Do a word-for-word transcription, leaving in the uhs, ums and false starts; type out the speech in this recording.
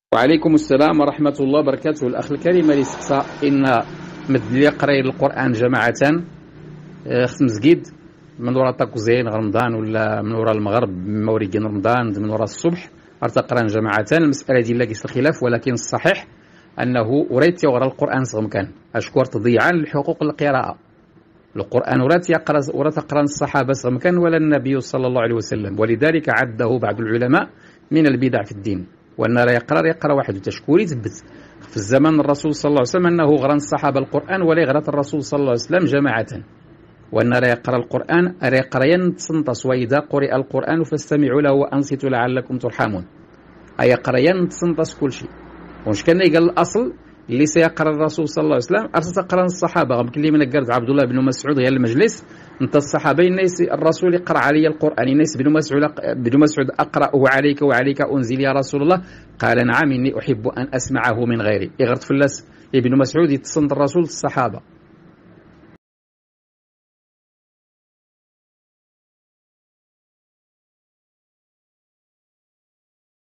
وعليكم السلام ورحمة الله وبركاته. الأخ الكريم اللي سقسى إن مد لي قراي القرآن جماعة خص مسجد من وراء تاكوزين رمضان ولا من وراء المغرب موريقين رمضان من وراء الصبح ارتقران جماعة. المسألة دي لاقيس الخلاف، ولكن الصحيح أنه وريت يقرأ القرآن صغم كان أشكر تضييعا لحقوق القراءة. القرآن ورات يقرأ ورات تقرأ الصحابة صغم كان ولا النبي صلى الله عليه وسلم، ولذلك عده بعض العلماء من البدع في الدين، وأن لا يقرأ يقرأ واحد تشكوري تثبت في الزمن الرسول صلى الله عليه وسلم أنه غران الصحابة القرآن ولا غرات الرسول صلى الله عليه وسلم جماعة، وأن لا يقرأ القرآن لا يقرأ تصنتص، وإذا قرئ القرآن فاستمعوا له وأنصتوا لعلكم ترحمون. أي يقرأ تصنتص كل شيء. وش كان يقال الأصل اللي سيقرأ الرسول صلى الله عليه وسلم أرسل تقرأ الصحابة. غير كل من قرد عبد الله بن مسعود هي المجلس انت الصحابة الناس الرسول يقرأ علي القرآن، الناس بن مسعود بن مسعود أقرأه عليك وعليك أنزل يا رسول الله. قال نعم إني أحب أن أسمعه من غيري. إغرت فلاس ابن مسعود يتصنت الرسول الصحابة.